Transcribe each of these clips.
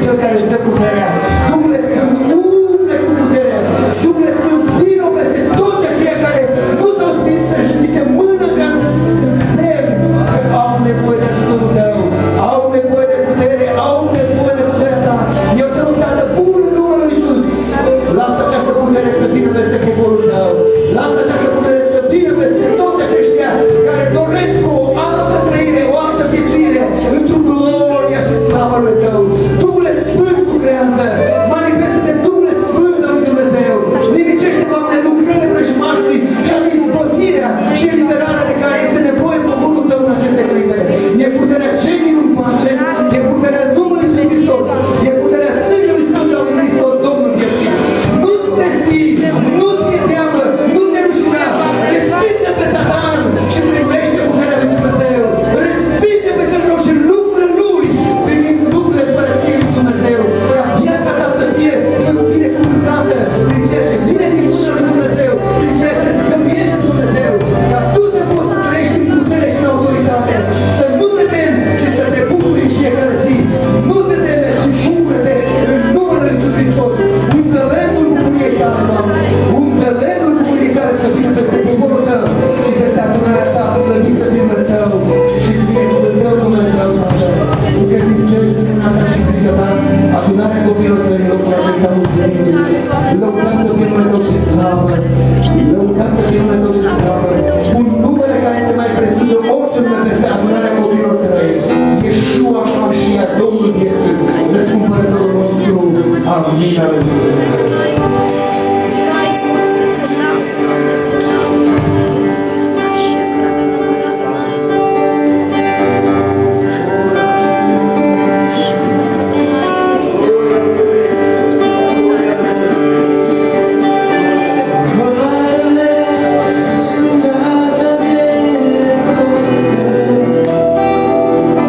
Cel care îți dă puterea. Duhul Sfânt, umple cu putere. Duhul Sfânt, vino peste toți aceia care nu s-au spus să-și ridice mână ca în semn că au nevoie de ajutorul tău, au nevoie de putere, au nevoie de puterea ta. Eu te rog, Tată, bun în numele lui Iisus, lasă această putere să vină peste poporul tău. Lasă această putere să vină peste toți aceștia care doresc o altă trăire, o altă viețuire într-o gloria și slavă lui tău. Duhul Sfânt lucrează, manifestă-te Duhul Sfânt al lui Dumnezeu. Nimicește, Doamne, lucrările vrăjmașului și a izbăvirea și eliberarea de care este nevoie în poporul tău în aceste clipe. E puterea cei minuni pace, e puterea Domnului Iisus Hristos, e puterea Sfântului Sfânt al lui Hristos, Domnul vieții. Nu-ți vesti, nu-ți fie teamă, nu te rușina, respinge pe Satan și primește puterea lui Dumnezeu. Respinge pe cel rău și lucră lui, primind lucrurile împărăției lui Dumnezeu. Ca viața ta să fie binecuvântată prin ceea ce vine din mâna lui Dumnezeu, prin ceea ce îți dăruiește Dumnezeu. Ca tu să poți să trăiești în putere și în autoritate. Să nu te temi, ci să te bucuri în fiecare zi. Nu te teme, ci bucură-te în numele lui Iisus Hristos. Unde lemnul bucuriei tale, Doamne. Unde lemnul bucuriei tale să vină peste poporul tău și peste adunarea ta, slăvit să fie numele tău și să fie Dumnezeu numele tău, Tată. Încredințezi în mâna ta și grija ta adunarea copiilor tăi în locul acesta mulțumindu-ți. Lăudați să fie numele tău și slavă. Lăudați să fie numele tău și slavă. Un numele care este mai presus de orice nume peste adunarea copiilor tăi. Iesua HaMashiach, Domnul vieții, răscumpărătorul nostru. Amin. Aleluia.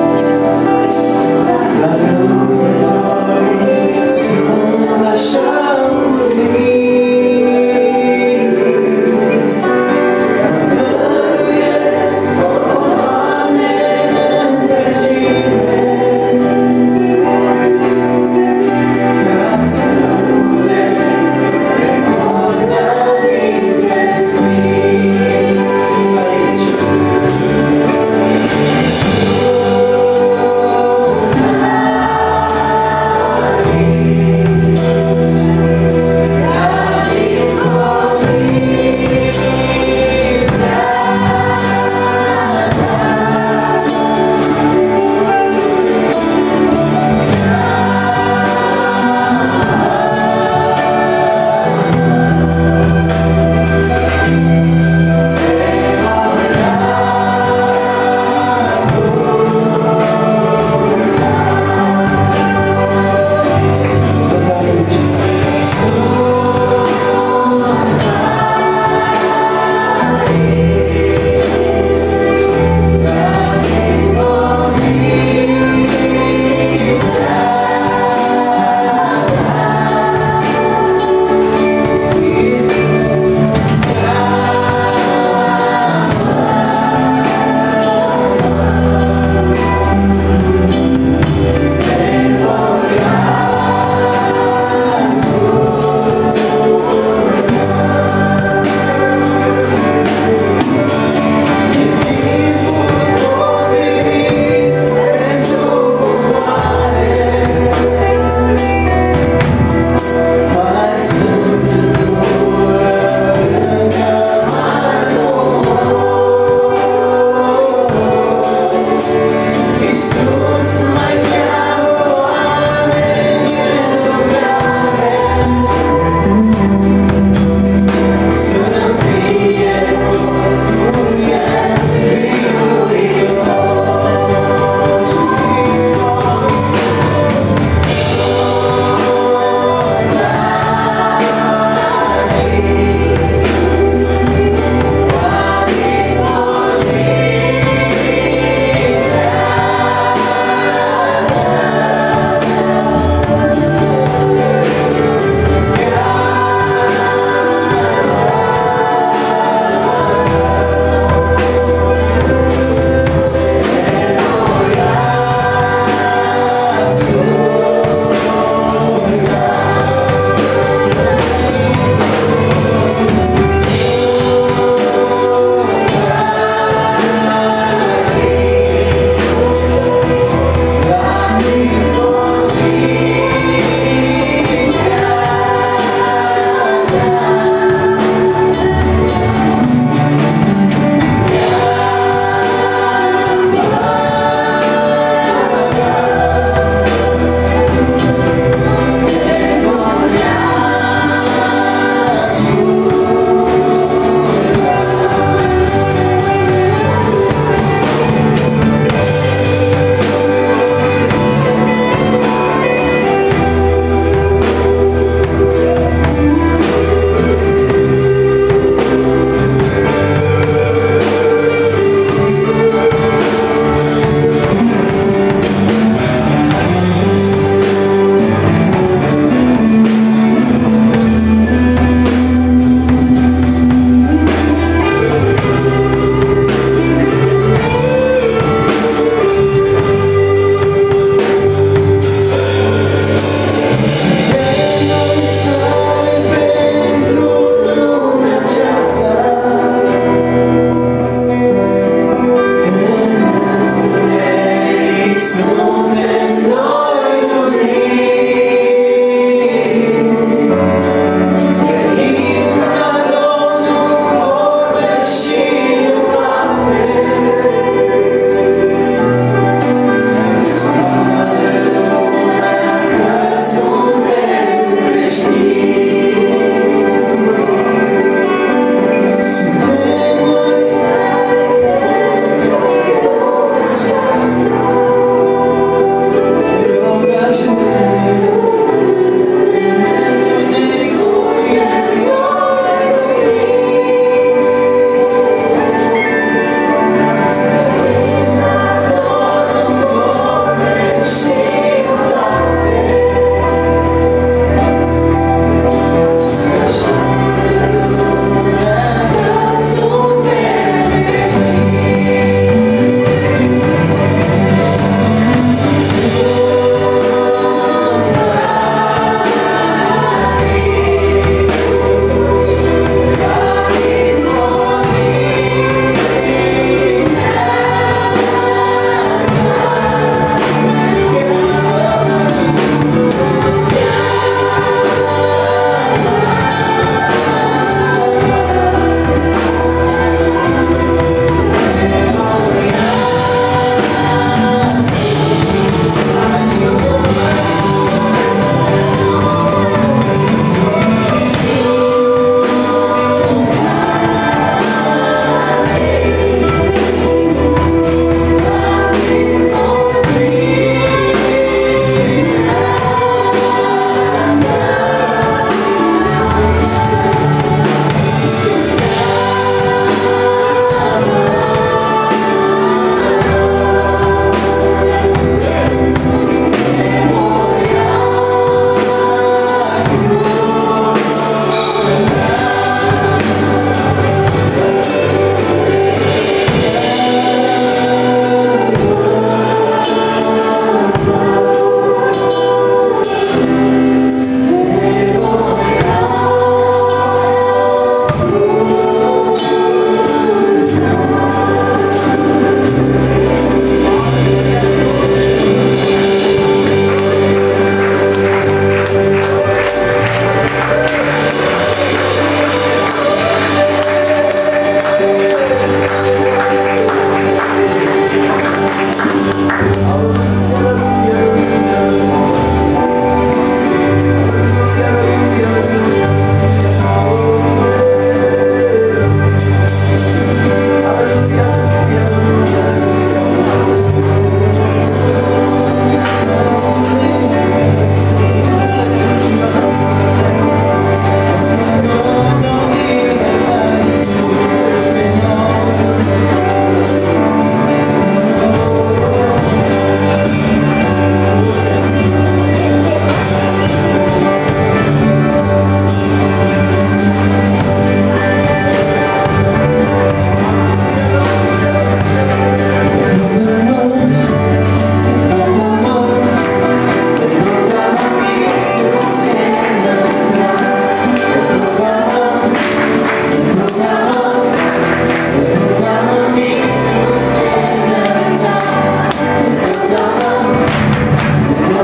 Shine.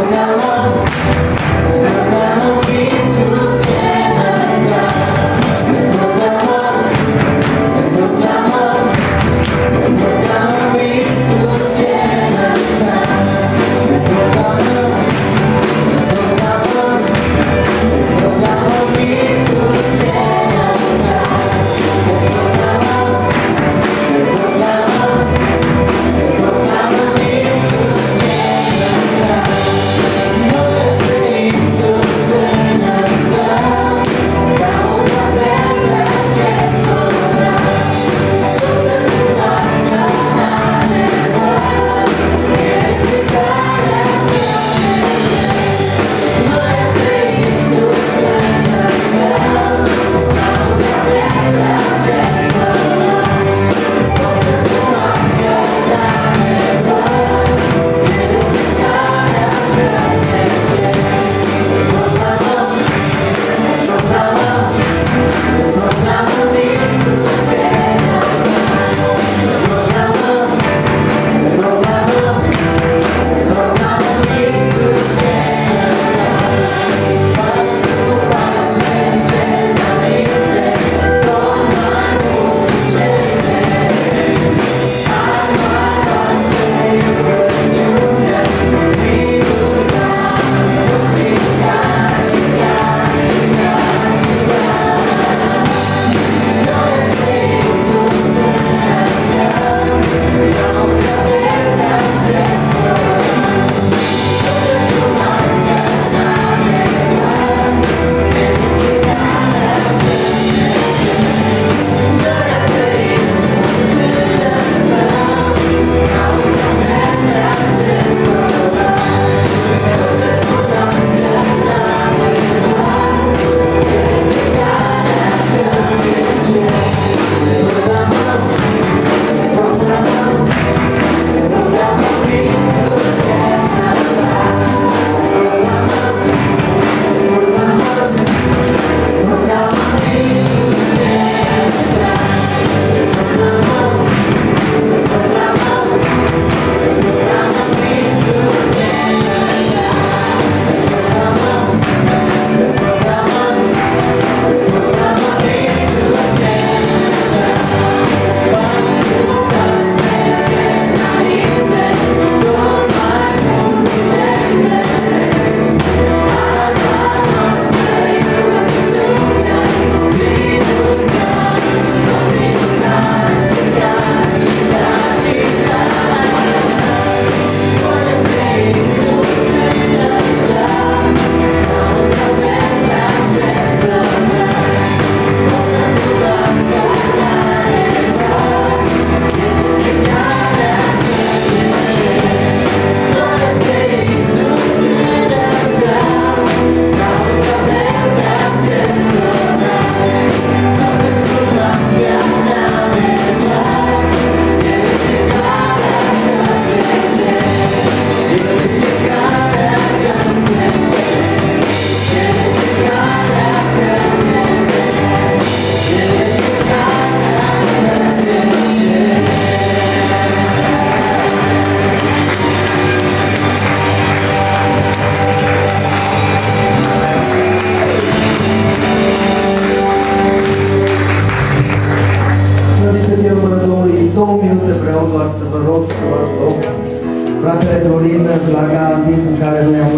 să vă rog să vă rog fratele Florin, Blaga, în timpul în care noi am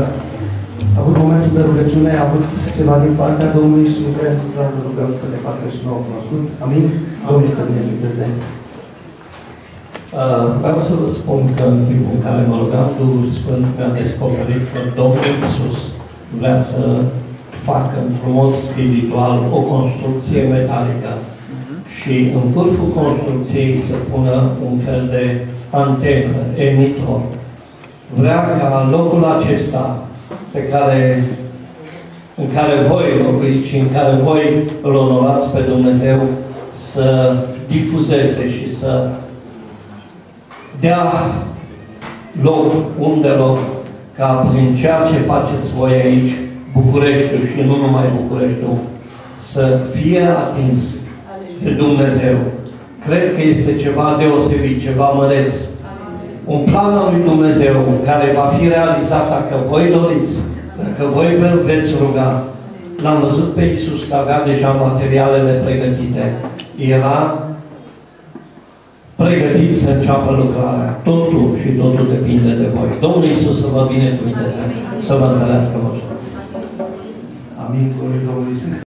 avut momentul de rugăciune, a avut ceva din partea Domnului și vrem să rugăm să ne facă și nouă cunoscut. Amin? Domnul să binecuvânteze. Vreau să vă spun că în timpul în care mă rugam, Duhul Sfânt mi-a descoperit că Domnul Iisus vrea să facă într-un mod spiritual o construcție metalică și în vârful construcției să pună un fel de antenă, emitor. Vrea ca locul acesta în care voi locuiți și în care voi îl onorați pe Dumnezeu să difuzeze și să dea loc, unde loc, ca prin ceea ce faceți voi aici, Bucureștiul și nu numai Bucureștiul, să fie atins de Dumnezeu. Cred că este ceva deosebit, ceva măreț. un plan al lui Dumnezeu care va fi realizat dacă voi doriți, dacă voi vă veți ruga. L-am văzut pe Iisus că avea deja materialele pregătite. Era pregătit să înceapă lucrarea. Totul și totul depinde de voi. Domnul Iisus să vă binecuvânteze, să vă întărească. Amin. Glorie Domnului.